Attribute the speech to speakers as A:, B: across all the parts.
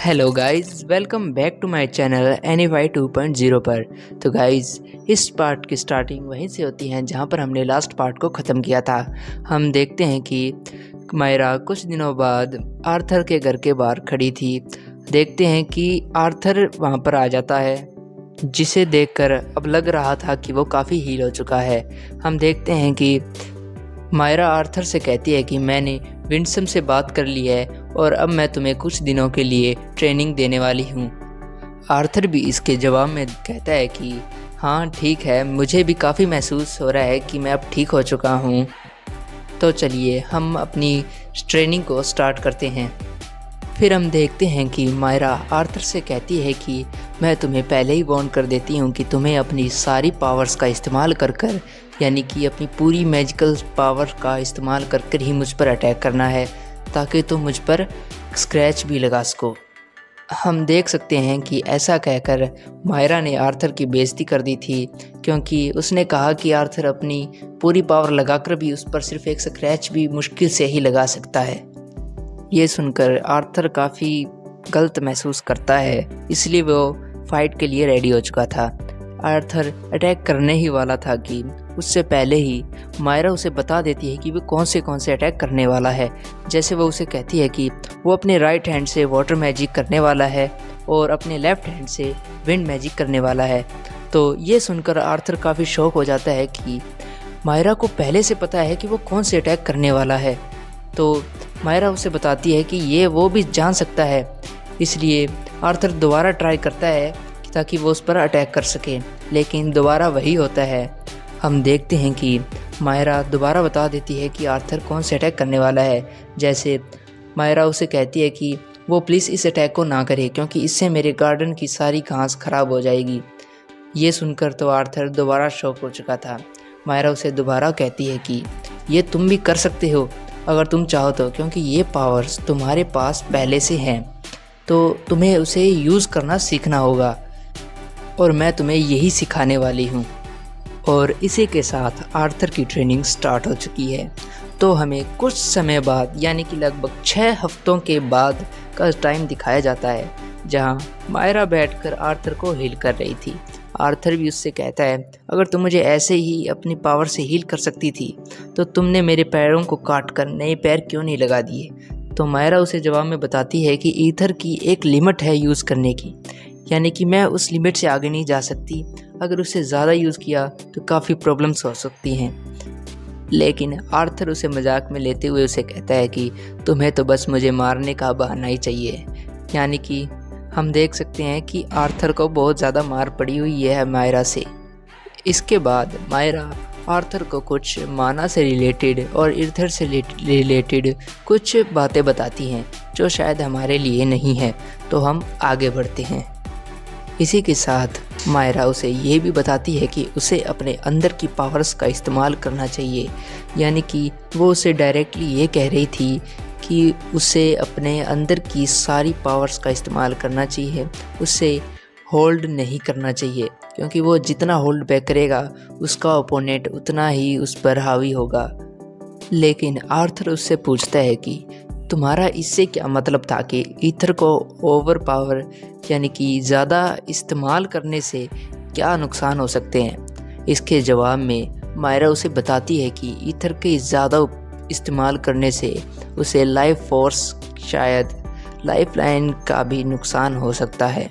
A: Hello guys, welcome back to my channel anyway 2.0 पर। तो guys, इस पार्ट की स्टार्टिंग वहीं से होती है जहां पर हमने लास्ट पार्ट को ख़त्म किया था। हम देखते हैं कि मायरा कुछ दिनों बाद आर्थर के घर के बाहर खड़ी थी। देखते हैं कि आर्थर वहां पर आ जाता है, जिसे देखकर अब लग रहा था कि वो काफ़ी हील हो चुका है। हम देखते हैं कि मायरा आर्थर से कहती है कि मैंने विंडसम से बात कर ली है और अब मैं तुम्हें कुछ दिनों के लिए ट्रेनिंग देने वाली हूँ। आर्थर भी इसके जवाब में कहता है कि हाँ ठीक है, मुझे भी काफ़ी महसूस हो रहा है कि मैं अब ठीक हो चुका हूँ। तो चलिए हम अपनी ट्रेनिंग को स्टार्ट करते हैं। फिर हम देखते हैं कि मायरा आर्थर से कहती है कि मैं तुम्हें पहले ही वार्न कर देती हूँ कि तुम्हें अपनी सारी पावर्स का इस्तेमाल कर यानी कि अपनी पूरी मैजिकल पावर का इस्तेमाल कर ही मुझ पर अटैक करना है, ताकि तुम मुझ पर स्क्रैच भी लगा सको। हम देख सकते हैं कि ऐसा कहकर मायरा ने आर्थर की बेइज्जती कर दी थी, क्योंकि उसने कहा कि आर्थर अपनी पूरी पावर लगाकर भी उस पर सिर्फ एक स्क्रैच भी मुश्किल से ही लगा सकता है। ये सुनकर आर्थर काफ़ी गलत महसूस करता है, इसलिए वो फाइट के लिए रेडी हो चुका था। आर्थर अटैक करने ही वाला था कि उससे पहले ही मायरा उसे बता देती है कि वो कौन से अटैक करने वाला है। जैसे वो उसे कहती है कि वो अपने राइट हैंड से वाटर मैजिक करने वाला है और अपने लेफ्ट हैंड से विंड मैजिक करने वाला है। तो ये सुनकर आर्थर काफ़ी शॉक हो जाता है कि मायरा को पहले से पता है कि वो कौन से अटैक करने वाला है। तो मायरा उसे बताती है कि ये वो भी जान सकता है, इसलिए आर्थर दोबारा ट्राई करता है ताकि वो उस पर अटैक कर सके, लेकिन दोबारा वही होता है। हम देखते हैं कि मायरा दोबारा बता देती है कि आर्थर कौन से अटैक करने वाला है। जैसे मायरा उसे कहती है कि वो प्लीज़ इस अटैक को ना करे, क्योंकि इससे मेरे गार्डन की सारी घास खराब हो जाएगी। ये सुनकर तो आर्थर दोबारा शॉक हो चुका था। मायरा उसे दोबारा कहती है कि ये तुम भी कर सकते हो अगर तुम चाहो तो, क्योंकि ये पावर्स तुम्हारे पास पहले से हैं, तो तुम्हें उसे यूज़ करना सीखना होगा और मैं तुम्हें यही सिखाने वाली हूँ। और इसी के साथ आर्थर की ट्रेनिंग स्टार्ट हो चुकी है। तो हमें कुछ समय बाद यानी कि लगभग 6 हफ्तों के बाद का टाइम दिखाया जाता है, जहाँ मायरा बैठकर आर्थर को हील कर रही थी। आर्थर भी उससे कहता है, अगर तुम मुझे ऐसे ही अपनी पावर से हील कर सकती थी तो तुमने मेरे पैरों को काट कर नए पैर क्यों नहीं लगा दिए। तो मायरा उसे जवाब में बताती है कि ईथर की एक लिमिट है यूज़ करने की, यानी कि मैं उस लिमिट से आगे नहीं जा सकती। अगर उसे ज़्यादा यूज़ किया तो काफ़ी प्रॉब्लम्स हो सकती हैं। लेकिन आर्थर उसे मजाक में लेते हुए उसे कहता है कि तुम्हें तो बस मुझे मारने का बहाना ही चाहिए। यानी कि हम देख सकते हैं कि आर्थर को बहुत ज़्यादा मार पड़ी हुई है मायरा से। इसके बाद मायरा आर्थर को कुछ माना से रिलेटेड और ईथर से रिलेटेड कुछ बातें बताती हैं जो शायद हमारे लिए नहीं है। तो हम आगे बढ़ते हैं। इसी के साथ मायरा उसे ये भी बताती है कि उसे अपने अंदर की पावर्स का इस्तेमाल करना चाहिए, यानी कि वो उसे डायरेक्टली ये कह रही थी कि उसे अपने अंदर की सारी पावर्स का इस्तेमाल करना चाहिए, उसे होल्ड नहीं करना चाहिए, क्योंकि वो जितना होल्ड बैक करेगा उसका ओपोनेंट उतना ही उस पर हावी होगा। लेकिन आर्थर उससे पूछता है कि तुम्हारा इससे क्या मतलब था कि ईथर को ओवर पावर यानी कि ज़्यादा इस्तेमाल करने से क्या नुकसान हो सकते हैं। इसके जवाब में मायरा उसे बताती है कि ईथर के ज़्यादा इस्तेमाल करने से उसे लाइफ फोर्स शायद लाइफ लाइन का भी नुकसान हो सकता है।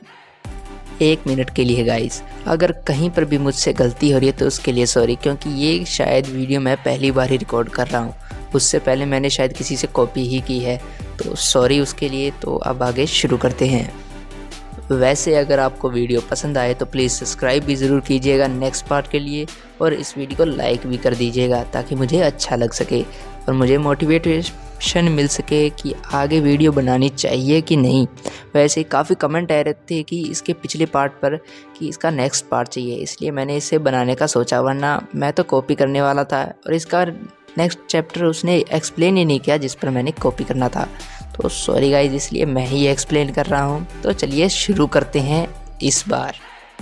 A: 1 मिनट के लिए गाइस, अगर कहीं पर भी मुझसे गलती हो रही है तो उसके लिए सॉरी, क्योंकि ये शायद वीडियो मैं पहली बार ही रिकॉर्ड कर रहा हूँ। उससे पहले मैंने शायद किसी से कॉपी ही की है, तो सॉरी उसके लिए। तो अब आगे शुरू करते हैं। वैसे अगर आपको वीडियो पसंद आए तो प्लीज़ सब्सक्राइब भी ज़रूर कीजिएगा नेक्स्ट पार्ट के लिए, और इस वीडियो को लाइक भी कर दीजिएगा ताकि मुझे अच्छा लग सके और मुझे मोटिवेशन मिल सके कि आगे वीडियो बनानी चाहिए कि नहीं। वैसे काफ़ी कमेंट आए रहते थे कि इसके पिछले पार्ट पर कि इसका नेक्स्ट पार्ट चाहिए, इसलिए मैंने इसे बनाने का सोचा, वरना मैं तो कॉपी करने वाला था और इसका नेक्स्ट चैप्टर उसने एक्सप्लेन ही नहीं किया जिस पर मैंने कॉपी करना था। तो सॉरी गाइज, इसलिए मैं ही एक्सप्लेन कर रहा हूँ। तो चलिए शुरू करते हैं इस बार।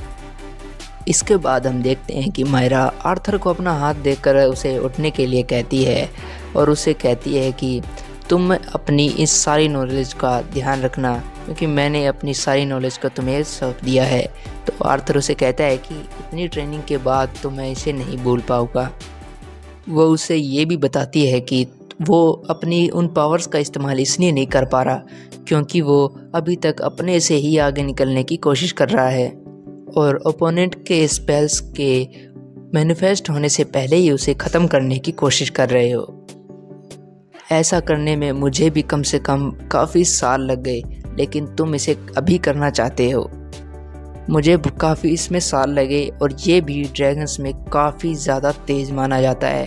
A: इसके बाद हम देखते हैं कि मायरा आर्थर को अपना हाथ देकर उसे उठने के लिए कहती है और उसे कहती है कि तुम अपनी इस सारी नॉलेज का ध्यान रखना, क्योंकि मैंने अपनी सारी नॉलेज को तुम्हें सौंप दिया है। तो आर्थर उसे कहता है कि इतनी ट्रेनिंग के बाद तो मैं इसे नहीं भूल पाऊँगा। वो उसे ये भी बताती है कि वो अपनी उन पावर्स का इस्तेमाल इसलिए नहीं कर पा रहा क्योंकि वो अभी तक अपने से ही आगे निकलने की कोशिश कर रहा है और ओपोनेंट के स्पेल्स के मैनिफेस्ट होने से पहले ही उसे ख़त्म करने की कोशिश कर रहे हो। ऐसा करने में मुझे भी कम से कम काफ़ी साल लग गए, लेकिन तुम इसे अभी करना चाहते हो। मुझे काफ़ी इसमें साल लगे और ये भी ड्रैगन्स में काफ़ी ज़्यादा तेज़ माना जाता है।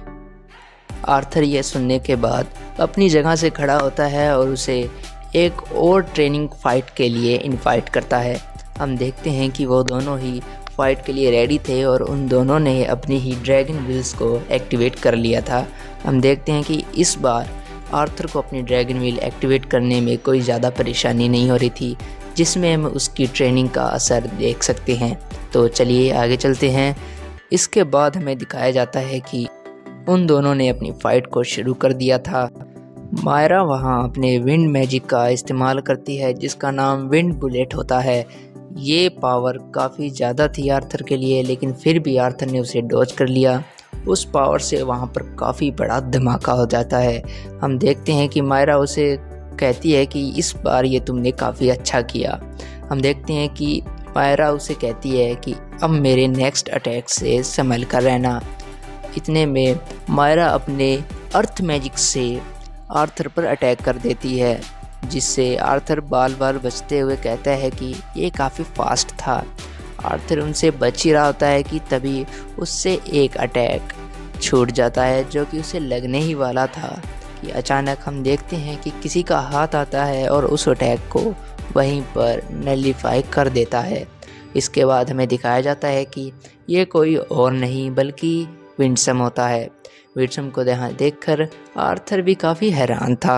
A: आर्थर ये सुनने के बाद अपनी जगह से खड़ा होता है और उसे एक और ट्रेनिंग फ़ाइट के लिए इनवाइट करता है। हम देखते हैं कि वो दोनों ही फाइट के लिए रेडी थे और उन दोनों ने अपनी ही ड्रैगन व्हील्स को एक्टिवेट कर लिया था। हम देखते हैं कि इस बार आर्थर को अपनी ड्रैगन व्हील एक्टिवेट करने में कोई ज़्यादा परेशानी नहीं हो रही थी, जिसमें हम उसकी ट्रेनिंग का असर देख सकते हैं। तो चलिए आगे चलते हैं। इसके बाद हमें दिखाया जाता है कि उन दोनों ने अपनी फ़ाइट को शुरू कर दिया था। मायरा वहाँ अपने विंड मैजिक का इस्तेमाल करती है, जिसका नाम विंड बुलेट होता है। ये पावर काफ़ी ज़्यादा थी आर्थर के लिए, लेकिन फिर भी आर्थर ने उसे डॉज कर लिया। उस पावर से वहाँ पर काफ़ी बड़ा धमाका हो जाता है। हम देखते हैं कि मायरा उसे कहती है कि इस बार ये तुमने काफ़ी अच्छा किया। हम देखते हैं कि मायरा उसे कहती है कि अब मेरे नेक्स्ट अटैक से संभल कर रहना। इतने में मायरा अपने अर्थ मैजिक से आर्थर पर अटैक कर देती है, जिससे आर्थर बाल बाल बचते हुए कहता है कि ये काफ़ी फास्ट था। आर्थर उनसे बच ही रहा होता है कि तभी उससे एक अटैक छूट जाता है जो कि उसे लगने ही वाला था कि अचानक हम देखते हैं कि किसी का हाथ आता है और उस अटैक को वहीं पर नलिफाई कर देता है। इसके बाद हमें दिखाया जाता है कि ये कोई और नहीं बल्कि विंडसम होता है। विंडसम को देखकर आर्थर भी काफ़ी हैरान था।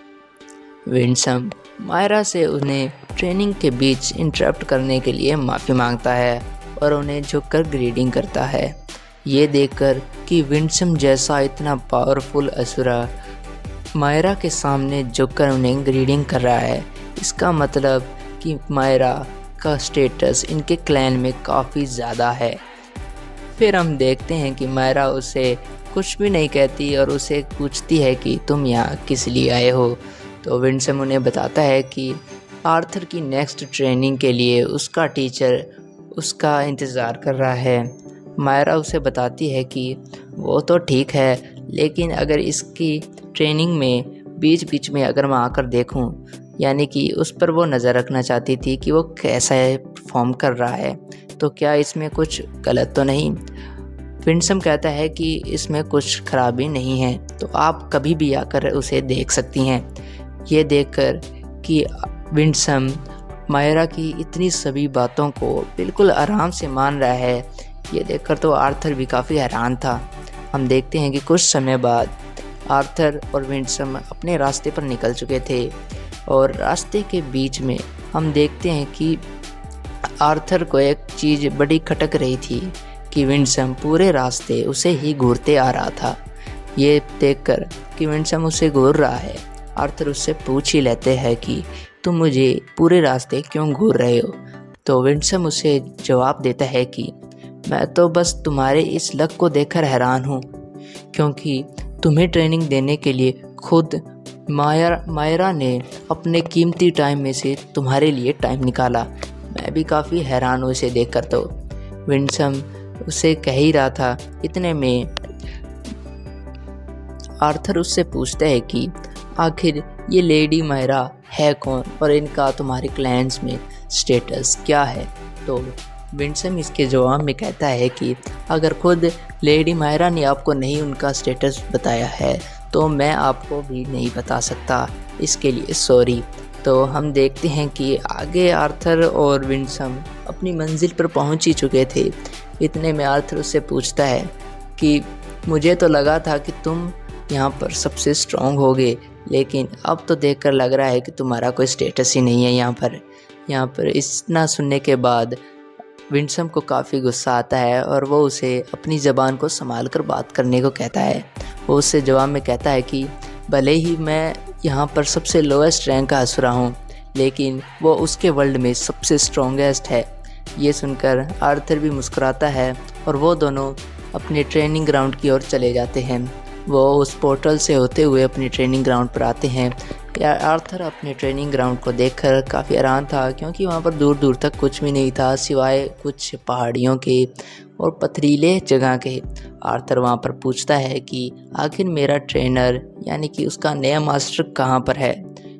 A: विंडसम मायरा से उन्हें ट्रेनिंग के बीच इंटरप्ट करने के लिए माफ़ी मांगता है और उन्हें झुककर ग्रीडिंग करता है। ये देखकर कि विंडसम जैसा इतना पावरफुल असुरा मायरा के सामने झुककर उन्हें ग्रीडिंग कर रहा है, इसका मतलब कि मायरा का स्टेटस इनके क्लैन में काफ़ी ज़्यादा है। फिर हम देखते हैं कि मायरा उसे कुछ भी नहीं कहती और उसे पूछती है कि तुम यहाँ किस लिए आए हो। तो विंडसम उन्हें बताता है कि आर्थर की नेक्स्ट ट्रेनिंग के लिए उसका टीचर उसका इंतज़ार कर रहा है। मायरा उसे बताती है कि वो तो ठीक है, लेकिन अगर इसकी ट्रेनिंग में बीच बीच में अगर मैं आकर देखूं, यानी कि उस पर वो नज़र रखना चाहती थी कि वो कैसा परफॉर्म कर रहा है, तो क्या इसमें कुछ गलत तो नहीं। विंडसम कहता है कि इसमें कुछ खराबी नहीं है, तो आप कभी भी आकर उसे देख सकती हैं। ये देखकर कि विंडसम मायरा की इतनी सभी बातों को बिल्कुल आराम से मान रहा है, ये देखकर तो आर्थर भी काफ़ी हैरान था। हम देखते हैं कि कुछ समय बाद आर्थर और विंडसम अपने रास्ते पर निकल चुके थे और रास्ते के बीच में हम देखते हैं कि आर्थर को एक चीज़ बड़ी खटक रही थी कि विंडसम पूरे रास्ते उसे ही घूरते आ रहा था। ये देखकर कि विंडसम उसे घूर रहा है, आर्थर उससे पूछ ही लेते हैं कि तुम मुझे पूरे रास्ते क्यों घूर रहे हो। तो विंडसम उसे जवाब देता है कि मैं तो बस तुम्हारे इस लक को देखकर हैरान हूँ, क्योंकि तुम्हें ट्रेनिंग देने के लिए खुद मायरा ने अपने कीमती टाइम में से तुम्हारे लिए टाइम निकाला। मैं भी काफ़ी हैरान हूँ इसे देखकर। तो विंडसम उसे कह ही रहा था, इतने में आर्थर उससे पूछता है कि आखिर ये लेडी मायरा है कौन और इनका तुम्हारे क्लैंस में स्टेटस क्या है। तो विंडसम इसके जवाब में कहता है कि अगर खुद लेडी मायरा ने आपको नहीं उनका स्टेटस बताया है तो मैं आपको भी नहीं बता सकता, इसके लिए सॉरी। तो हम देखते हैं कि आगे आर्थर और विंडसम अपनी मंजिल पर पहुंच ही चुके थे। इतने में आर्थर उससे पूछता है कि मुझे तो लगा था कि तुम यहाँ पर सबसे स्ट्रॉन्ग होगे, लेकिन अब तो देखकर लग रहा है कि तुम्हारा कोई स्टेटस ही नहीं है यहाँ पर। इतना सुनने के बाद विंडसम को काफ़ी गुस्सा आता है और वो उसे अपनी ज़बान को संभाल कर बात करने को कहता है। वो उससे जवाब में कहता है कि भले ही मैं यहाँ पर सबसे लोएस्ट रैंक का असुरा हूँ, लेकिन वो उसके वर्ल्ड में सबसे स्ट्रॉन्गेस्ट है। ये सुनकर आर्थर भी मुस्कुराता है और वो दोनों अपने ट्रेनिंग ग्राउंड की ओर चले जाते हैं। वो उस पोर्टल से होते हुए अपनी ट्रेनिंग ग्राउंड पर आते हैं। आर्थर अपने ट्रेनिंग ग्राउंड को देखकर काफ़ी हैरान था, क्योंकि वहाँ पर दूर दूर तक कुछ भी नहीं था सिवाय कुछ पहाड़ियों के और पथरीले जगह के। आर्थर वहाँ पर पूछता है कि आखिर मेरा ट्रेनर यानी कि उसका नया मास्टर कहाँ पर है।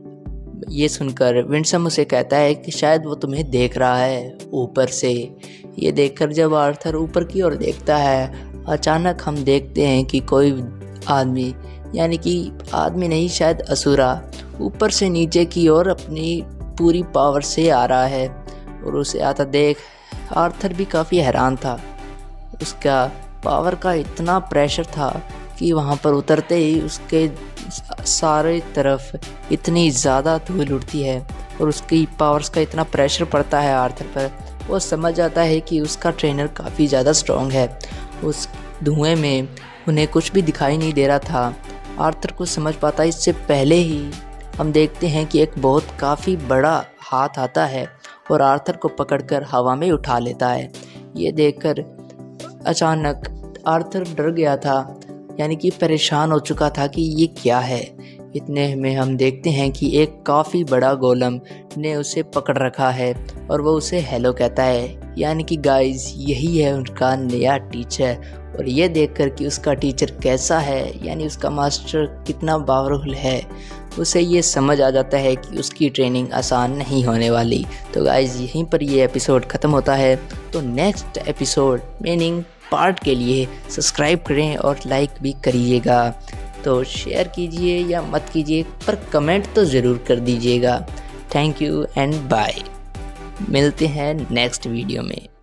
A: ये सुनकर विंडसम उसे कहता है कि शायद वो तुम्हें देख रहा है ऊपर से। ये देखकर जब आर्थर ऊपर की ओर देखता है, अचानक हम देखते हैं कि कोई आदमी, यानी कि आदमी नहीं शायद असुरा, ऊपर से नीचे की ओर अपनी पूरी पावर से आ रहा है। और उसे आता देख आर्थर भी काफ़ी हैरान था। उसका पावर का इतना प्रेशर था कि वहाँ पर उतरते ही उसके सारे तरफ इतनी ज़्यादा धूल उड़ती है और उसकी पावर्स का इतना प्रेशर पड़ता है आर्थर पर। वो समझ जाता है कि उसका ट्रेनर काफ़ी ज़्यादा स्ट्रॉन्ग है। उस धुएं में उन्हें कुछ भी दिखाई नहीं दे रहा था। आर्थर को समझ पाता है। इससे पहले ही हम देखते हैं कि एक बहुत काफ़ी बड़ा हाथ आता है और आर्थर को पकड़कर हवा में उठा लेता है। ये देखकर अचानक आर्थर डर गया था, यानी कि परेशान हो चुका था कि ये क्या है। इतने में हम देखते हैं कि एक काफ़ी बड़ा गोलम ने उसे पकड़ रखा है और वो उसे हेलो कहता है, यानी कि गाइस यही है उनका नया टीचर। और ये देखकर कि उसका टीचर कैसा है, यानी उसका मास्टर कितना पावरफुल है, उसे ये समझ आ जाता है कि उसकी ट्रेनिंग आसान नहीं होने वाली। तो गाइस यहीं पर ये एपिसोड ख़त्म होता है। तो नेक्स्ट एपिसोड मीनिंग पार्ट के लिए सब्सक्राइब करें और लाइक भी करिएगा। तो शेयर कीजिए या मत कीजिए, पर कमेंट तो ज़रूर कर दीजिएगा। Thank you and bye. मिलते हैं नेक्स्ट वीडियो में।